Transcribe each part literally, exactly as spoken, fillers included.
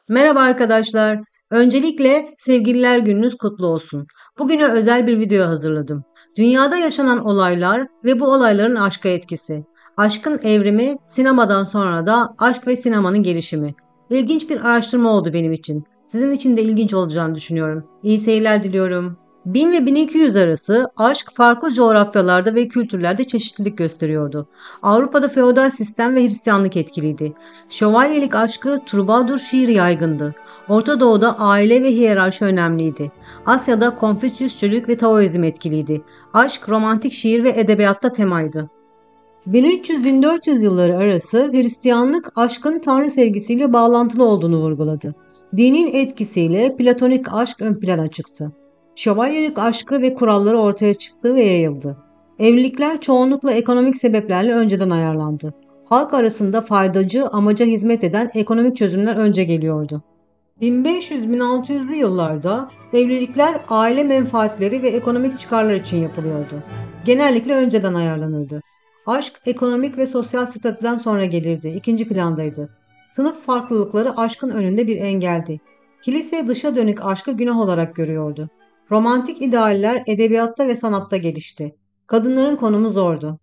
Merhaba arkadaşlar. Öncelikle Sevgililer Gününüz kutlu olsun. Bugüne özel bir video hazırladım. Dünyada yaşanan olaylar ve bu olayların aşka etkisi. Aşkın evrimi, sinemadan sonra da aşk ve sinemanın gelişimi. İlginç bir araştırma oldu benim için. Sizin için de ilginç olacağını düşünüyorum. İyi seyirler diliyorum. bin ve bin iki yüz arası aşk farklı coğrafyalarda ve kültürlerde çeşitlilik gösteriyordu. Avrupa'da feodal sistem ve Hristiyanlık etkiliydi. Şövalyelik aşkı trubadur şiiri yaygındı. Orta Doğu'da aile ve hiyerarşi önemliydi. Asya'da Konfüçyüsçülük ve Taoizm etkiliydi. Aşk romantik şiir ve edebiyatta temaydı. bin üç yüz bin dört yüz yılları arası Hristiyanlık aşkın tanrı sevgisiyle bağlantılı olduğunu vurguladı. Dinin etkisiyle platonik aşk ön plana çıktı. Şövalyelik aşkı ve kuralları ortaya çıktı ve yayıldı. Evlilikler çoğunlukla ekonomik sebeplerle önceden ayarlandı. Halk arasında faydacı, amaca hizmet eden ekonomik çözümler önce geliyordu. bin beş yüz bin altı yüzlü yıllarda evlilikler aile menfaatleri ve ekonomik çıkarlar için yapılıyordu. Genellikle önceden ayarlanırdı. Aşk ekonomik ve sosyal statüden sonra gelirdi, ikinci plandaydı. Sınıf farklılıkları aşkın önünde bir engeldi. Kilise dışa dönük aşkı günah olarak görüyordu. Romantik idealler edebiyatta ve sanatta gelişti. Kadınların konumu zordu.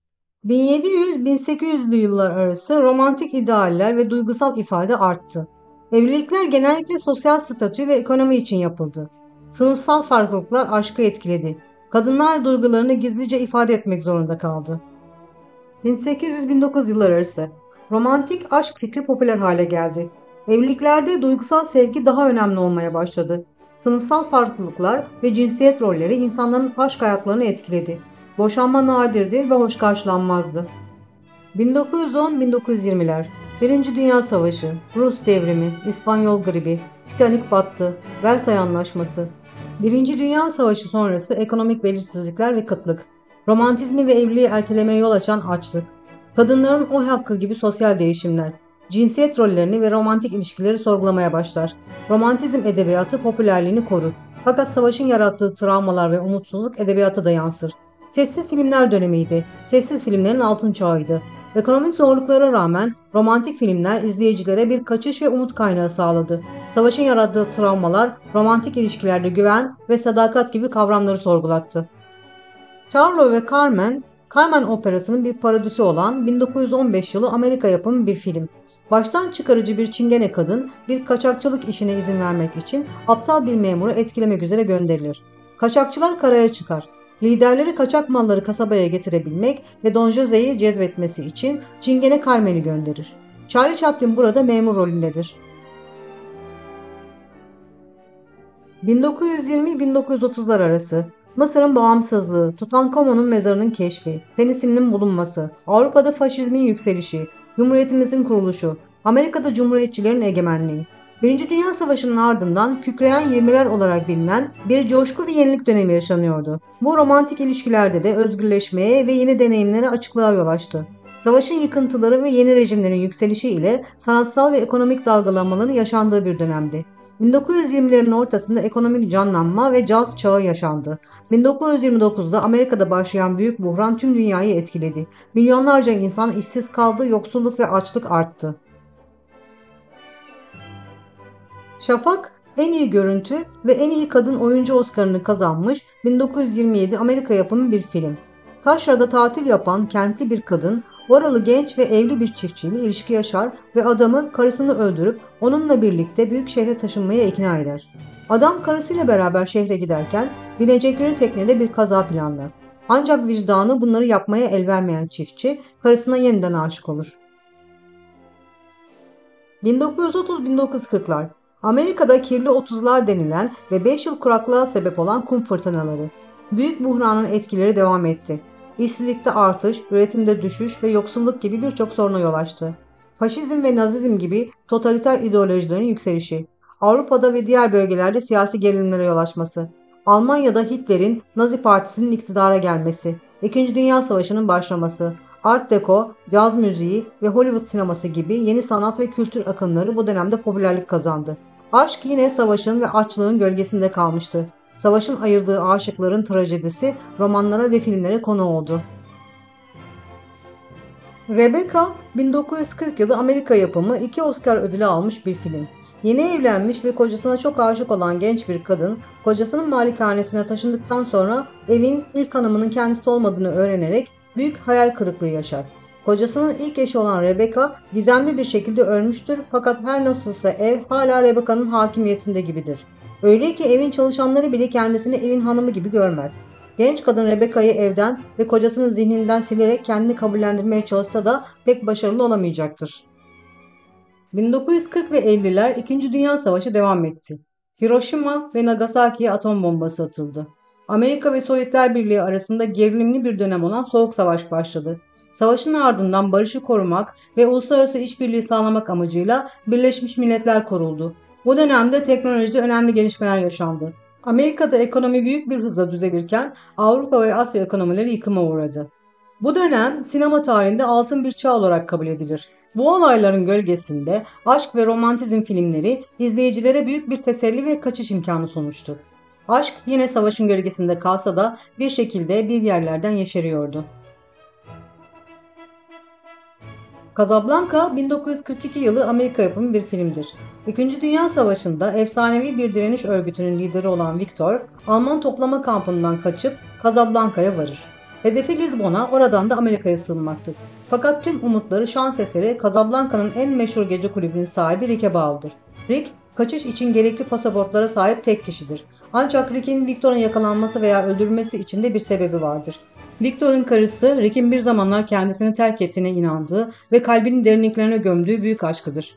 bin yedi yüz bin sekiz yüzlü yıllar arası romantik idealler ve duygusal ifade arttı. Evlilikler genellikle sosyal statü ve ekonomi için yapıldı. Sınıfsal farklılıklar aşkı etkiledi. Kadınlar duygularını gizlice ifade etmek zorunda kaldı. bin sekiz yüz bin dokuz yıllar arası romantik aşk fikri popüler hale geldi. Evliliklerde duygusal sevgi daha önemli olmaya başladı. Sınıfsal farklılıklar ve cinsiyet rolleri insanların aşk hayatlarını etkiledi. Boşanma nadirdi ve hoş karşılanmazdı. bin dokuz yüz on bin dokuz yüz yirmiler Birinci Dünya Savaşı, Rus Devrimi, İspanyol Gribi, Titanik battı, Versay Anlaşması. Birinci Dünya Savaşı sonrası ekonomik belirsizlikler ve kıtlık. Romantizmi ve evliliği ertelemeye yol açan açlık. Kadınların oy hakkı gibi sosyal değişimler. Cinsiyet rollerini ve romantik ilişkileri sorgulamaya başlar. Romantizm edebiyatı popülerliğini korur. Fakat savaşın yarattığı travmalar ve umutsuzluk edebiyata da yansır. Sessiz filmler dönemiydi. Sessiz filmlerin altın çağıydı. Ekonomik zorluklara rağmen romantik filmler izleyicilere bir kaçış ve umut kaynağı sağladı. Savaşın yarattığı travmalar romantik ilişkilerde güven ve sadakat gibi kavramları sorgulattı. Charlo ve Carmen, Carmen operasının bir parodisi olan bin dokuz yüz on beş yılı Amerika yapımı bir film. Baştan çıkarıcı bir çingene kadın bir kaçakçılık işine izin vermek için aptal bir memuru etkilemek üzere gönderilir. Kaçakçılar karaya çıkar. Liderleri kaçak malları kasabaya getirebilmek ve Don Jose'yi cezbetmesi için çingene Carmen'i gönderir. Charlie Chaplin burada memur rolündedir. bin dokuz yüz yirmi bin dokuz yüz otuzlar arası Mısır'ın bağımsızlığı, Tutankamon'un mezarının keşfi, penisilinin bulunması, Avrupa'da faşizmin yükselişi, Cumhuriyetimizin kuruluşu, Amerika'da Cumhuriyetçilerin egemenliği. Birinci Dünya Savaşı'nın ardından kükreyen yirmiler olarak bilinen bir coşku ve yenilik dönemi yaşanıyordu. Bu romantik ilişkilerde de özgürleşmeye ve yeni deneyimlere açıklığa yol açtı. Savaşın yıkıntıları ve yeni rejimlerin yükselişi ile sanatsal ve ekonomik dalgalanmaların yaşandığı bir dönemdi. bin dokuz yüz yirmilerin ortasında ekonomik canlanma ve caz çağı yaşandı. bin dokuz yüz yirmi dokuzda Amerika'da başlayan büyük buhran tüm dünyayı etkiledi. Milyonlarca insan işsiz kaldı, yoksulluk ve açlık arttı. Şafak en iyi görüntü ve en iyi kadın oyuncu Oscar'ını kazanmış bin dokuz yüz yirmi yedi Amerika yapımı bir film. Taşra'da tatil yapan kentli bir kadın, oralı genç ve evli bir çiftçiyle ilişki yaşar ve adamı karısını öldürüp onunla birlikte büyük şehre taşınmaya ikna eder. Adam karısıyla beraber şehre giderken binecekleri teknede bir kaza planlar. Ancak vicdanı bunları yapmaya el vermeyen çiftçi karısına yeniden aşık olur. bin dokuz yüz otuz bin dokuz yüz kırklar Amerika'da kirli otuzlar denilen ve beş yıl kuraklığa sebep olan kum fırtınaları. Büyük buhranın etkileri devam etti. İşsizlikte artış, üretimde düşüş ve yoksulluk gibi birçok soruna yol açtı. Faşizm ve Nazizm gibi totaliter ideolojilerin yükselişi. Avrupa'da ve diğer bölgelerde siyasi gerilimlere yol açması. Almanya'da Hitler'in Nazi Partisi'nin iktidara gelmesi. İkinci Dünya Savaşı'nın başlaması. Art Deco, caz müziği ve Hollywood sineması gibi yeni sanat ve kültür akımları bu dönemde popülerlik kazandı. Aşk yine savaşın ve açlığın gölgesinde kalmıştı. Savaşın ayırdığı aşıkların trajedisi romanlara ve filmlere konu oldu. Rebecca, bin dokuz yüz kırk yılı Amerika yapımı iki Oscar ödülü almış bir film. Yeni evlenmiş ve kocasına çok aşık olan genç bir kadın, kocasının malikanesine taşındıktan sonra evin ilk hanımının kendisi olmadığını öğrenerek büyük hayal kırıklığı yaşar. Kocasının ilk eşi olan Rebecca gizemli bir şekilde ölmüştür, fakat her nasılsa ev hala Rebecca'nın hakimiyetinde gibidir. Öyle ki evin çalışanları bile kendisini evin hanımı gibi görmez. Genç kadın Rebecca'yı evden ve kocasının zihninden silerek kendini kabullendirmeye çalışsa da pek başarılı olamayacaktır. bin dokuz yüz kırk ve elliler İkinci Dünya Savaşı devam etti. Hiroşima ve Nagasaki'ye atom bombası atıldı. Amerika ve Sovyetler Birliği arasında gerilimli bir dönem olan Soğuk Savaş başladı. Savaşın ardından barışı korumak ve uluslararası işbirliği sağlamak amacıyla Birleşmiş Milletler kuruldu. Bu dönemde teknolojide önemli gelişmeler yaşandı. Amerika'da ekonomi büyük bir hızla düzelirken Avrupa ve Asya ekonomileri yıkıma uğradı. Bu dönem sinema tarihinde altın bir çağ olarak kabul edilir. Bu olayların gölgesinde aşk ve romantizm filmleri izleyicilere büyük bir teselli ve kaçış imkanı sunmuştur. Aşk yine savaşın gölgesinde kalsa da bir şekilde bir yerlerden yeşeriyordu. Casablanca bin dokuz yüz kırk iki yılı Amerika yapımı bir filmdir. İkinci Dünya Savaşı'nda efsanevi bir direniş örgütünün lideri olan Victor, Alman toplama kampından kaçıp Casablanca'ya varır. Hedefi Lizbon'a, oradan da Amerika'ya sığınmaktır. Fakat tüm umutları şans eseri Casablanca'nın en meşhur gece kulübünün sahibi Rick'e bağlıdır. Rick, kaçış için gerekli pasaportlara sahip tek kişidir. Ancak Rick'in Victor'un yakalanması veya öldürülmesi için de bir sebebi vardır. Victor'un karısı, Rick'in bir zamanlar kendisini terk ettiğine inandığı ve kalbinin derinliklerine gömdüğü büyük aşkıdır.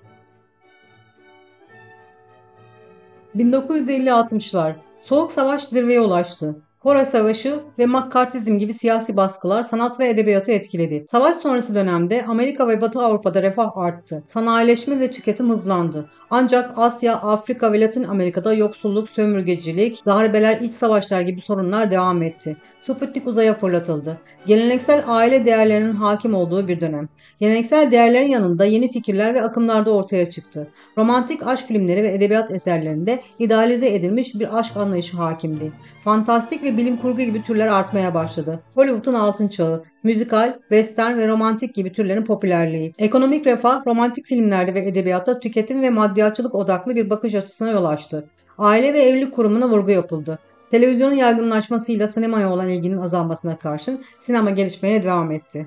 bin dokuz yüz elli altmışlar Soğuk Savaş zirveye ulaştı. Kore Savaşı ve McCarthyizm gibi siyasi baskılar sanat ve edebiyatı etkiledi. Savaş sonrası dönemde Amerika ve Batı Avrupa'da refah arttı. Sanayileşme ve tüketim hızlandı. Ancak Asya, Afrika ve Latin Amerika'da yoksulluk, sömürgecilik, darbeler, iç savaşlar gibi sorunlar devam etti. Sputnik uzaya fırlatıldı. Geleneksel aile değerlerinin hakim olduğu bir dönem. Geleneksel değerlerin yanında yeni fikirler ve akımlar da ortaya çıktı. Romantik aşk filmleri ve edebiyat eserlerinde idealize edilmiş bir aşk anlayışı hakimdi. Fantastik ve bilim kurgu gibi türler artmaya başladı. Hollywood'un altın çağı, müzikal, western ve romantik gibi türlerin popülerliği. Ekonomik refah, romantik filmlerde ve edebiyatta tüketim ve maddiyatçılık odaklı bir bakış açısına yol açtı. Aile ve evlilik kurumuna vurgu yapıldı. Televizyonun yaygınlaşmasıyla sinemaya olan ilginin azalmasına karşın sinema gelişmeye devam etti.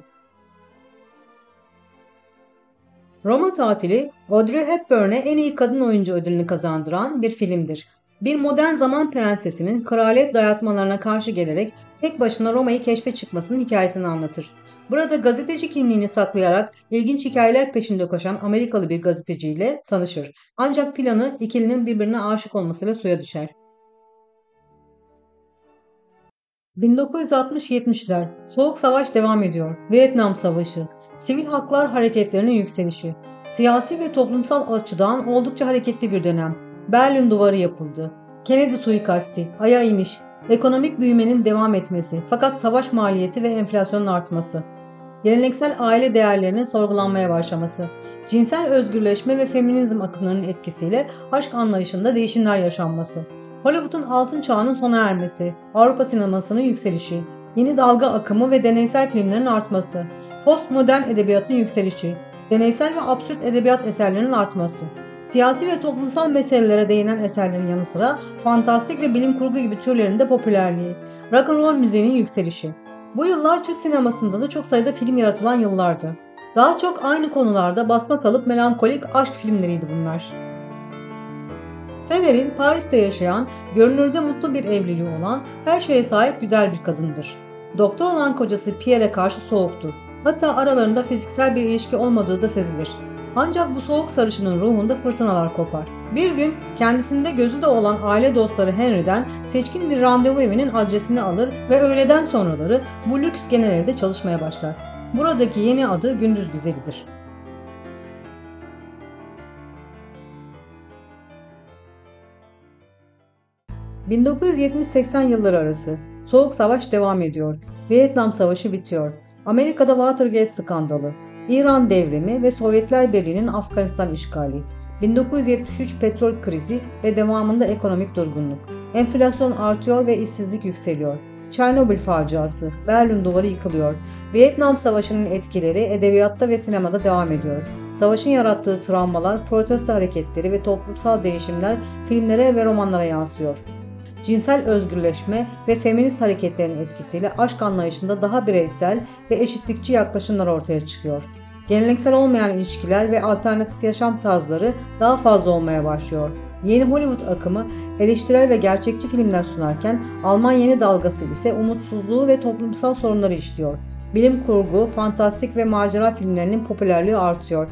Roma Tatili, Audrey Hepburn'e en iyi kadın oyuncu ödülünü kazandıran bir filmdir. Bir modern zaman prensesinin kraliyet dayatmalarına karşı gelerek tek başına Roma'yı keşfe çıkmasının hikayesini anlatır. Burada gazeteci kimliğini saklayarak ilginç hikayeler peşinde koşan Amerikalı bir gazeteciyle tanışır. Ancak planı ikilinin birbirine aşık olmasıyla suya düşer. bin dokuz yüz altmış yetmişler Soğuk Savaş devam ediyor. Vietnam Savaşı, sivil haklar hareketlerinin yükselişi, siyasi ve toplumsal açıdan oldukça hareketli bir dönem. Berlin Duvarı yapıldı. Kennedy suikasti, Ay'a iniş, ekonomik büyümenin devam etmesi fakat savaş maliyeti ve enflasyonun artması. Geleneksel aile değerlerinin sorgulanmaya başlaması, cinsel özgürleşme ve feminizm akımlarının etkisiyle aşk anlayışında değişimler yaşanması, Hollywood'un altın çağının sona ermesi, Avrupa sinemasının yükselişi, yeni dalga akımı ve deneysel filmlerin artması, postmodern edebiyatın yükselişi, deneysel ve absürt edebiyat eserlerinin artması, siyasi ve toplumsal meselelere değinen eserlerin yanı sıra fantastik ve bilim kurgu gibi türlerin de popülerliği, rock'n'roll müziğinin yükselişi. Bu yıllar Türk sinemasında da çok sayıda film yaratılan yıllardı. Daha çok aynı konularda basma kalıp melankolik aşk filmleriydi bunlar. Sever'in Paris'te yaşayan, görünürde mutlu bir evliliği olan, her şeye sahip güzel bir kadındır. Doktor olan kocası Pierre'e karşı soğuktur. Hatta aralarında fiziksel bir ilişki olmadığı da sezilir. Ancak bu soğuk sarışının ruhunda fırtınalar kopar. Bir gün kendisinde gözü de olan aile dostları Henry'den seçkin bir randevu evinin adresini alır ve öğleden sonraları bu lüks genel evde çalışmaya başlar. Buradaki yeni adı Gündüz Güzelidir. bin dokuz yüz yetmiş seksen yılları arası Soğuk Savaş devam ediyor. Vietnam Savaşı bitiyor. Amerika'da Watergate skandalı, İran devrimi ve Sovyetler Birliği'nin Afganistan işgali, bin dokuz yüz yetmiş üç petrol krizi ve devamında ekonomik durgunluk. Enflasyon artıyor ve işsizlik yükseliyor. Çernobil faciası, Berlin Duvarı yıkılıyor. Vietnam Savaşı'nın etkileri edebiyatta ve sinemada devam ediyor. Savaşın yarattığı travmalar, protesto hareketleri ve toplumsal değişimler filmlere ve romanlara yansıyor. Cinsel özgürleşme ve feminist hareketlerin etkisiyle aşk anlayışında daha bireysel ve eşitlikçi yaklaşımlar ortaya çıkıyor. Geleneksel olmayan ilişkiler ve alternatif yaşam tarzları daha fazla olmaya başlıyor. Yeni Hollywood akımı eleştirel ve gerçekçi filmler sunarken Alman yeni dalgası ise umutsuzluğu ve toplumsal sorunları işliyor. Bilim kurgu, fantastik ve macera filmlerinin popülerliği artıyor.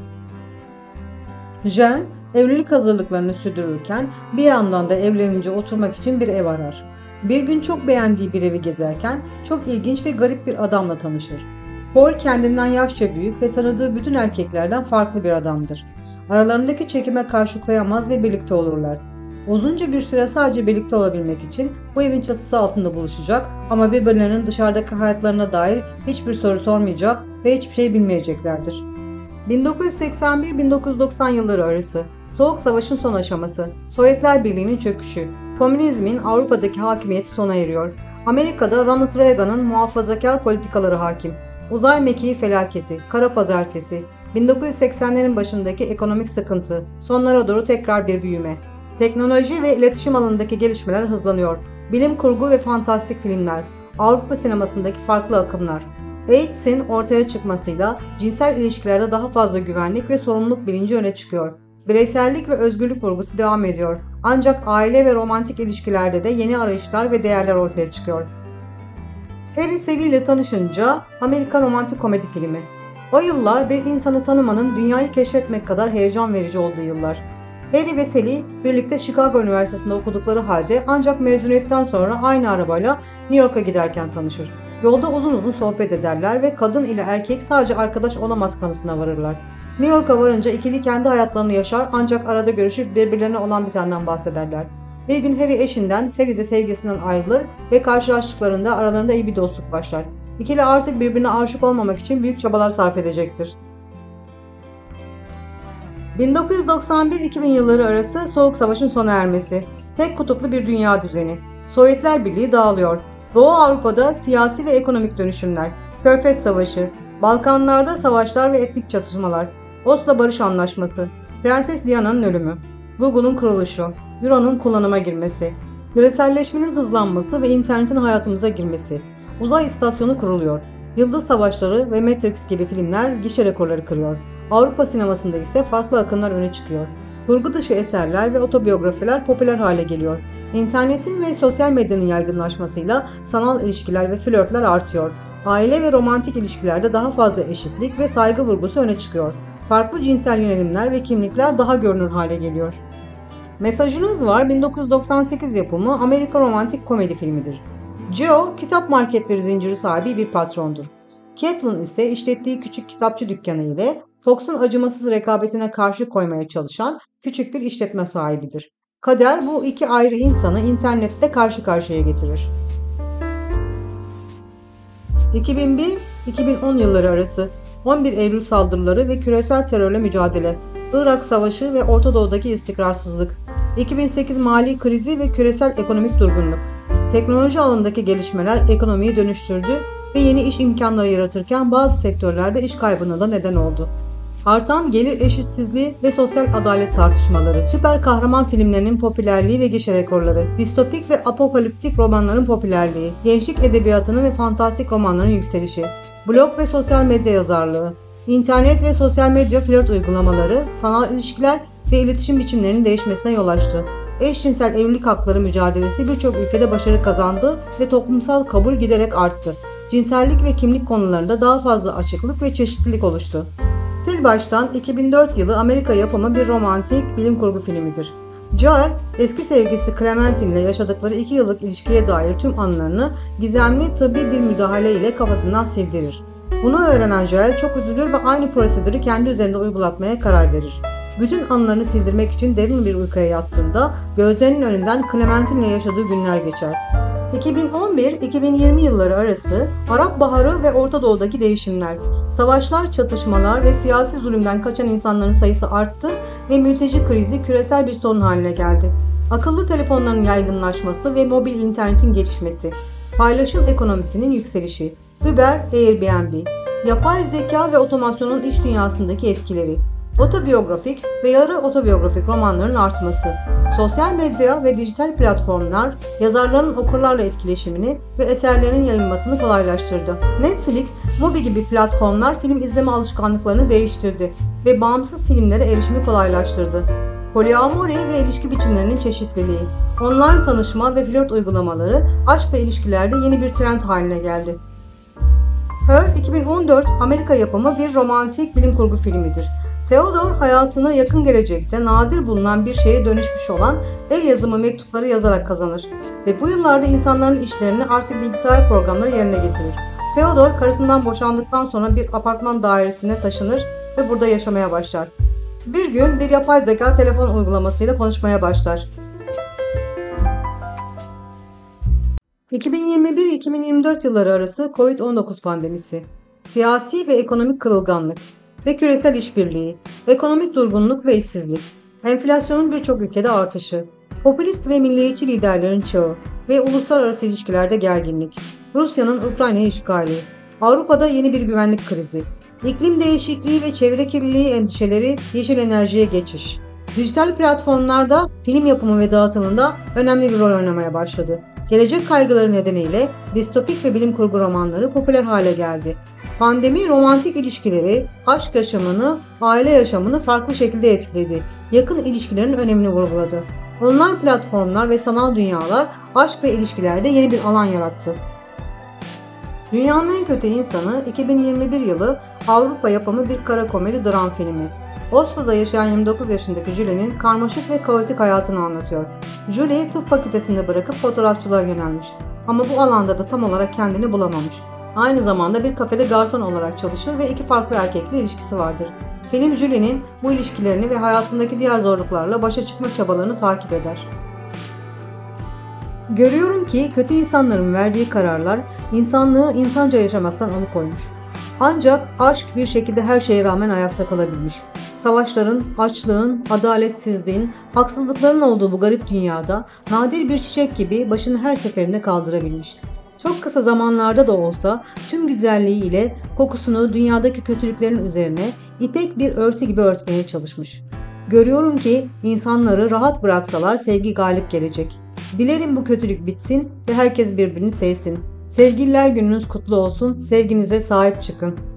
Jean, evlilik hazırlıklarını sürdürürken bir yandan da evlenince oturmak için bir ev arar. Bir gün çok beğendiği bir evi gezerken çok ilginç ve garip bir adamla tanışır. Paul kendinden yaşça büyük ve tanıdığı bütün erkeklerden farklı bir adamdır. Aralarındaki çekime karşı koyamaz ve birlikte olurlar. Uzunca bir süre sadece birlikte olabilmek için bu evin çatısı altında buluşacak ama birbirlerinin dışarıdaki hayatlarına dair hiçbir soru sormayacak ve hiçbir şey bilmeyeceklerdir. bin dokuz yüz seksen bir - bin dokuz yüz doksan yılları arası, Soğuk Savaş'ın son aşaması, Sovyetler Birliği'nin çöküşü, komünizmin Avrupa'daki hakimiyeti sona eriyor. Amerika'da Ronald Reagan'ın muhafazakar politikaları hakim. Uzay mekiği felaketi, Kara Pazartesi, bin dokuz yüz seksenlerin başındaki ekonomik sıkıntı, sonlara doğru tekrar bir büyüme. Teknoloji ve iletişim alanındaki gelişmeler hızlanıyor. Bilim kurgu ve fantastik filmler, Avrupa sinemasındaki farklı akımlar. AIDS'in ortaya çıkmasıyla cinsel ilişkilerde daha fazla güvenlik ve sorumluluk bilinci öne çıkıyor. Bireysellik ve özgürlük vurgusu devam ediyor. Ancak aile ve romantik ilişkilerde de yeni arayışlar ve değerler ortaya çıkıyor. Harry Sally ile tanışınca Amerikan romantik komedi filmi. O yıllar bir insanı tanımanın dünyayı keşfetmek kadar heyecan verici olduğu yıllar. Harry ve Sally birlikte Chicago Üniversitesi'nde okudukları halde ancak mezuniyetten sonra aynı arabayla New York'a giderken tanışır. Yolda uzun uzun sohbet ederler ve kadın ile erkek sadece arkadaş olamaz kanısına varırlar. New York'a varınca ikili kendi hayatlarını yaşar ancak arada görüşüp birbirlerine olan bitenden bahsederler. Bir gün Harry eşinden, Sally de sevgisinden ayrılır ve karşılaştıklarında aralarında iyi bir dostluk başlar. İkili artık birbirine aşık olmamak için büyük çabalar sarf edecektir. bin dokuz yüz doksan bir - iki bin yılları arası Soğuk Savaş'ın sona ermesi. Tek kutuplu bir dünya düzeni. Sovyetler Birliği dağılıyor. Doğu Avrupa'da siyasi ve ekonomik dönüşümler. Körfez Savaşı. Balkanlarda savaşlar ve etnik çatışmalar. Oslo Barış Anlaşması. Prenses Diana'nın ölümü. Google'un kuruluşu. Euro'nun kullanıma girmesi. Küreselleşmenin hızlanması ve internetin hayatımıza girmesi. Uzay istasyonu kuruluyor. Yıldız Savaşları ve Matrix gibi filmler gişe rekorları kırıyor. Avrupa sinemasında ise farklı akımlar öne çıkıyor. Kurgu dışı eserler ve otobiyografiler popüler hale geliyor. İnternetin ve sosyal medyanın yaygınlaşmasıyla sanal ilişkiler ve flörtler artıyor. Aile ve romantik ilişkilerde daha fazla eşitlik ve saygı vurgusu öne çıkıyor. Farklı cinsel yönelimler ve kimlikler daha görünür hale geliyor. Mesajınız Var bin dokuz yüz doksan sekiz yapımı Amerika romantik komedi filmidir. Joe, kitap marketleri zinciri sahibi bir patrondur. Catelyn ise işlettiği küçük kitapçı dükkanı ile Fox'un acımasız rekabetine karşı koymaya çalışan küçük bir işletme sahibidir. Kader bu iki ayrı insanı internette karşı karşıya getirir. iki bin bir - iki bin on yılları arası on bir Eylül saldırıları ve küresel terörle mücadele, Irak Savaşı ve Orta Doğu'daki istikrarsızlık, iki bin sekiz mali krizi ve küresel ekonomik durgunluk. Teknoloji alanındaki gelişmeler ekonomiyi dönüştürdü ve yeni iş imkanları yaratırken bazı sektörlerde iş kaybına da neden oldu. Artan gelir eşitsizliği ve sosyal adalet tartışmaları, süper kahraman filmlerinin popülerliği ve gişe rekorları, distopik ve apokaliptik romanların popülerliği, gençlik edebiyatının ve fantastik romanların yükselişi, blog ve sosyal medya yazarlığı, internet ve sosyal medya flört uygulamaları, sanal ilişkiler ve iletişim biçimlerinin değişmesine yol açtı. Eşcinsel evlilik hakları mücadelesi birçok ülkede başarı kazandı ve toplumsal kabul giderek arttı. Cinsellik ve kimlik konularında daha fazla açıklık ve çeşitlilik oluştu. Sil Baştan iki bin dört yılı Amerika yapımı bir romantik bilim kurgu filmidir. Joel, eski sevgilisi Clementine ile yaşadıkları iki yıllık ilişkiye dair tüm anılarını gizemli tıbbi bir müdahale ile kafasından sildirir. Bunu öğrenen Joel çok üzülür ve aynı prosedürü kendi üzerinde uygulatmaya karar verir. Bütün anılarını sildirmek için derin bir uykuya yattığında gözlerinin önünden Clementine ile yaşadığı günler geçer. iki bin on bir - iki bin yirmi yılları arası Arap Baharı ve Orta Doğu'daki değişimler, savaşlar, çatışmalar ve siyasi zulümden kaçan insanların sayısı arttı ve mülteci krizi küresel bir sorun haline geldi. Akıllı telefonların yaygınlaşması ve mobil internetin gelişmesi, Paylaşım ekonomisinin yükselişi. Uber, Airbnb. Yapay zeka ve otomasyonun iş dünyasındaki etkileri. Otobiyografik ve yarı otobiyografik romanların artması. Sosyal medya ve dijital platformlar yazarların okurlarla etkileşimini ve eserlerinin yayılmasını kolaylaştırdı. Netflix, Mubi gibi platformlar film izleme alışkanlıklarını değiştirdi ve bağımsız filmlere erişimi kolaylaştırdı. Poliamori ve ilişki biçimlerinin çeşitliliği. Online tanışma ve flört uygulamaları aşk ve ilişkilerde yeni bir trend haline geldi. Her, iki bin on dört Amerika yapımı bir romantik bilim kurgu filmidir. Theodore hayatını yakın gelecekte nadir bulunan bir şeye dönüşmüş olan el yazımı mektupları yazarak kazanır ve bu yıllarda insanların işlerini artık bilgisayar programları yerine getirir. Theodore karısından boşandıktan sonra bir apartman dairesine taşınır ve burada yaşamaya başlar. Bir gün bir yapay zeka telefon uygulamasıyla konuşmaya başlar. iki bin yirmi bir iki bin yirmi dört yılları arası Covid on dokuz pandemisi, siyasi ve ekonomik kırılganlık ve küresel işbirliği, ekonomik durgunluk ve işsizlik, enflasyonun birçok ülkede artışı, popülist ve milliyetçi liderlerin çağı ve uluslararası ilişkilerde gerginlik, Rusya'nın Ukrayna'yı işgali, Avrupa'da yeni bir güvenlik krizi, iklim değişikliği ve çevre kirliliği endişeleri, yeşil enerjiye geçiş. Dijital platformlarda film yapımı ve dağıtımında önemli bir rol oynamaya başladı. Gelecek kaygıları nedeniyle distopik ve bilim kurgu romanları popüler hale geldi. Pandemi romantik ilişkileri, aşk yaşamını, aile yaşamını farklı şekilde etkiledi. Yakın ilişkilerin önemini vurguladı. Online platformlar ve sanal dünyalar aşk ve ilişkilerde yeni bir alan yarattı. Dünyanın en kötü insanı iki bin yirmi bir yılı Avrupa yapımı bir kara komedi dram filmi. Oslo'da yaşayan yirmi dokuz yaşındaki Julie'nin karmaşık ve kaotik hayatını anlatıyor. Julie tıp fakültesinde bırakıp fotoğrafçılığa yönelmiş ama bu alanda da tam olarak kendini bulamamış. Aynı zamanda bir kafede garson olarak çalışır ve iki farklı erkekle ilişkisi vardır. Film Julie'nin bu ilişkilerini ve hayatındaki diğer zorluklarla başa çıkma çabalarını takip eder. Görüyorum ki kötü insanların verdiği kararlar insanlığı insanca yaşamaktan alıkoymuş. Ancak aşk bir şekilde her şeye rağmen ayakta kalabilmiş. Savaşların, açlığın, adaletsizliğin, haksızlıkların olduğu bu garip dünyada nadir bir çiçek gibi başını her seferinde kaldırabilmiş. Çok kısa zamanlarda da olsa tüm güzelliği ile kokusunu dünyadaki kötülüklerin üzerine ipek bir örtü gibi örtmeye çalışmış. Görüyorum ki insanları rahat bıraksalar sevgi galip gelecek. Dilerim bu kötülük bitsin ve herkes birbirini sevsin. Sevgililer gününüz kutlu olsun, sevginize sahip çıkın.